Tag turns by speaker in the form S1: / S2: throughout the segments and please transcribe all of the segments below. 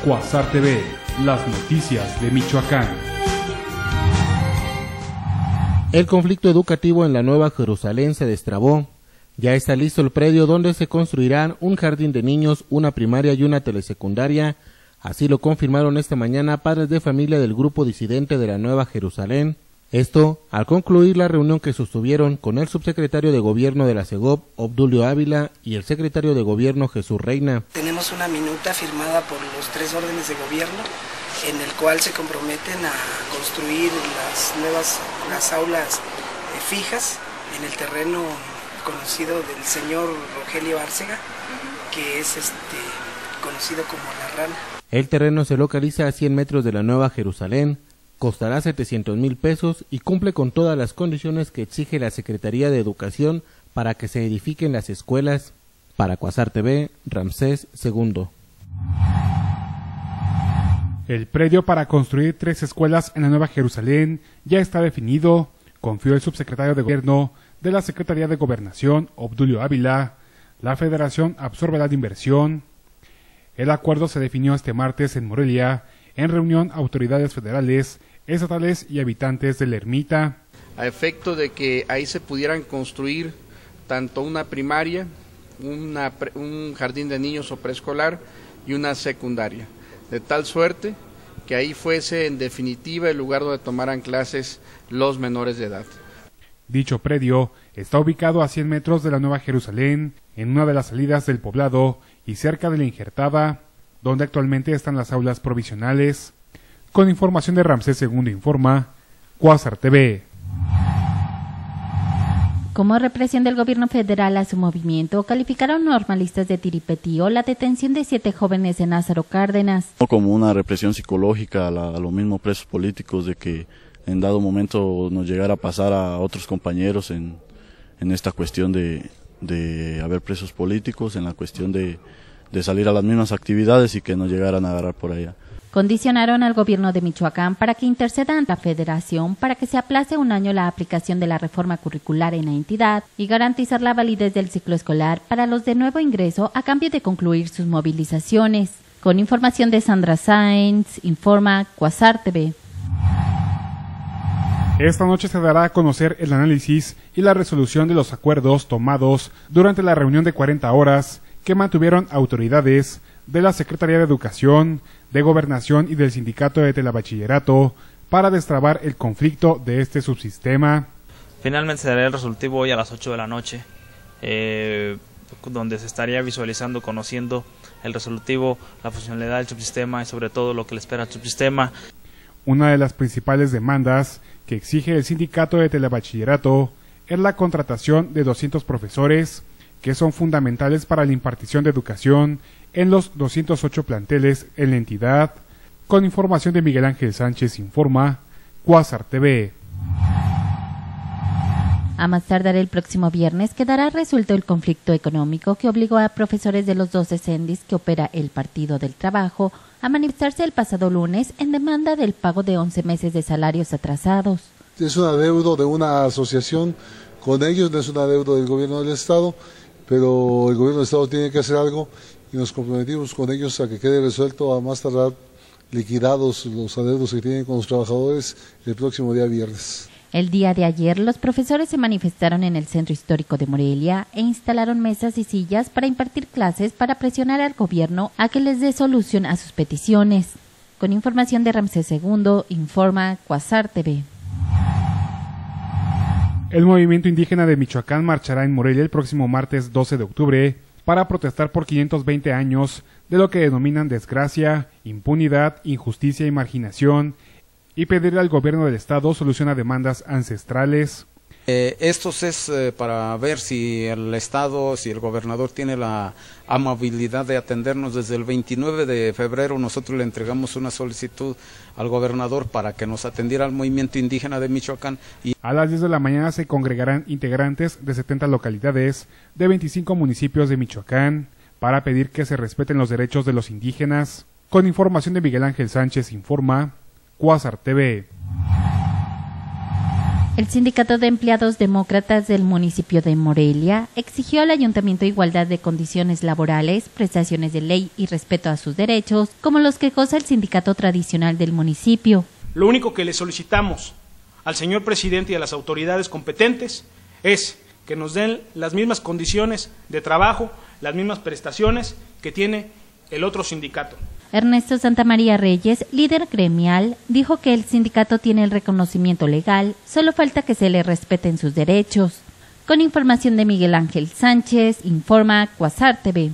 S1: Cuasar TV, las noticias de Michoacán.
S2: El conflicto educativo en la Nueva Jerusalén se destrabó. Ya está listo el predio donde se construirán un jardín de niños, una primaria y una telesecundaria. Así lo confirmaron esta mañana padres de familia del grupo disidente de la Nueva Jerusalén. Esto al concluir la reunión que sostuvieron con el subsecretario de Gobierno de la CEGOP, Obdulio Ávila, y el secretario de Gobierno, Jesús Reina.
S3: Tenemos una minuta firmada por los 3 órdenes de gobierno, en el cual se comprometen a construir las aulas fijas en el terreno conocido del señor Rogelio Bárcega, que es conocido como La Rana.
S2: El terreno se localiza a 100 metros de la Nueva Jerusalén, costará 700,000 pesos y cumple con todas las condiciones que exige la Secretaría de Educación para que se edifiquen las escuelas. Para Cuasar TV, Ramsés II.
S1: El predio para construir 3 escuelas en la Nueva Jerusalén ya está definido, confió el subsecretario de Gobierno de la Secretaría de Gobernación, Obdulio Ávila. La Federación absorberá la inversión. El acuerdo se definió este martes en Morelia, en reunión autoridades federales, estatales y habitantes de la ermita.
S4: A efecto de que ahí se pudieran construir tanto una primaria, un jardín de niños o preescolar y una secundaria, de tal suerte que ahí fuese en definitiva el lugar donde tomaran clases los menores de edad.
S1: Dicho predio está ubicado a 100 metros de la Nueva Jerusalén, en una de las salidas del poblado y cerca de la Injertada, donde actualmente están las aulas provisionales. Con información de Ramsés II informa Cuasar TV.
S5: Como represión del gobierno federal a su movimiento, calificaron normalistas de Tiripetío la detención de 7 jóvenes en Lázaro Cárdenas.
S6: Como una represión psicológica a los mismos presos políticos, de que en dado momento nos llegara a pasar a otros compañeros en esta cuestión de haber presos políticos, en la cuestión de salir a las mismas actividades y que nos llegaran a agarrar por allá.
S5: Condicionaron al gobierno de Michoacán para que interceda ante la federación para que se aplace un año la aplicación de la reforma curricular en la entidad y garantizar la validez del ciclo escolar para los de nuevo ingreso a cambio de concluir sus movilizaciones. Con información de Sandra Sáenz, informa Cuasar TV.
S1: Esta noche se dará a conocer el análisis y la resolución de los acuerdos tomados durante la reunión de 40 horas que mantuvieron autoridades de la Secretaría de Educación, de Gobernación y del Sindicato de Telebachillerato para destrabar el conflicto de este subsistema.
S7: Finalmente se dará el resolutivo hoy a las 8 de la noche, donde se estaría visualizando, conociendo el resolutivo, la funcionalidad del subsistema y sobre todo lo que le espera al subsistema.
S1: Una de las principales demandas que exige el Sindicato de Telebachillerato es la contratación de 200 profesores que son fundamentales para la impartición de educación en los 208 planteles en la entidad. Con información de Miguel Ángel Sánchez informa Cuasar TV.
S5: A más tardar el próximo viernes quedará resuelto el conflicto económico que obligó a profesores de los 12 CENDIs que opera el Partido del Trabajo a manifestarse el pasado lunes en demanda del pago de 11 meses de salarios atrasados.
S8: Es un adeudo de una asociación con ellos, no es un adeudo del gobierno del Estado, pero el gobierno del Estado tiene que hacer algo y nos comprometimos con ellos a que quede resuelto, a más tardar liquidados los adeudos que tienen con los trabajadores el próximo día viernes.
S5: El día de ayer, los profesores se manifestaron en el centro histórico de Morelia e instalaron mesas y sillas para impartir clases para presionar al gobierno a que les dé solución a sus peticiones. Con información de Ramsés II, informa Cuasar TV.
S1: El movimiento indígena de Michoacán marchará en Morelia el próximo martes 12 de octubre para protestar por 520 años de lo que denominan desgracia, impunidad, injusticia y marginación, y pedirle al gobierno del estado solución a demandas ancestrales.
S9: Esto es para ver si el Estado, si el gobernador tiene la amabilidad de atendernos. Desde el 29 de febrero nosotros le entregamos una solicitud al gobernador para que nos atendiera al movimiento indígena de Michoacán.
S1: A las 10 de la mañana se congregarán integrantes de 70 localidades de 25 municipios de Michoacán para pedir que se respeten los derechos de los indígenas. Con información de Miguel Ángel Sánchez informa Cuasar TV.
S5: El Sindicato de Empleados Demócratas del municipio de Morelia exigió al Ayuntamiento igualdad de condiciones laborales, prestaciones de ley y respeto a sus derechos, como los que goza el sindicato tradicional del municipio.
S10: Lo único que le solicitamos al señor presidente y a las autoridades competentes es que nos den las mismas condiciones de trabajo, las mismas prestaciones que tiene el otro sindicato.
S5: Ernesto Santamaría Reyes, líder gremial, dijo que el sindicato tiene el reconocimiento legal, solo falta que se le respeten sus derechos. Con información de Miguel Ángel Sánchez, informa Cuasar TV.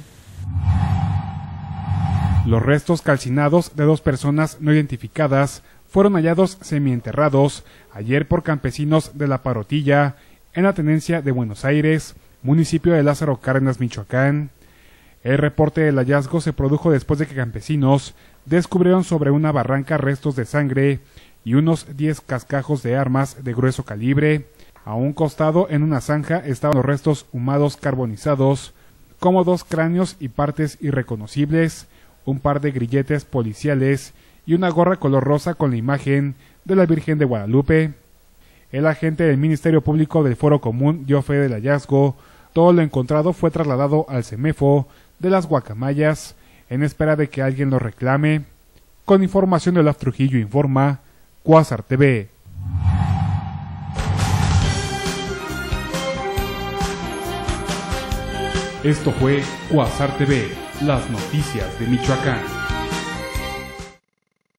S1: Los restos calcinados de 2 personas no identificadas fueron hallados semienterrados ayer por campesinos de La Parotilla, en la tenencia de Buenos Aires, municipio de Lázaro Cárdenas, Michoacán. El reporte del hallazgo se produjo después de que campesinos descubrieron sobre una barranca restos de sangre y unos 10 cascajos de armas de grueso calibre. A un costado, en una zanja, estaban los restos humados carbonizados, como 2 cráneos y partes irreconocibles, un par de grilletes policiales y una gorra color rosa con la imagen de la Virgen de Guadalupe. El agente del Ministerio Público del Foro Común dio fe del hallazgo. Todo lo encontrado fue trasladado al CEMEFO de las Guacamayas en espera de que alguien lo reclame. Con información de Olaf Trujillo, informa Cuasar TV. Esto fue Cuasar TV, las noticias de Michoacán.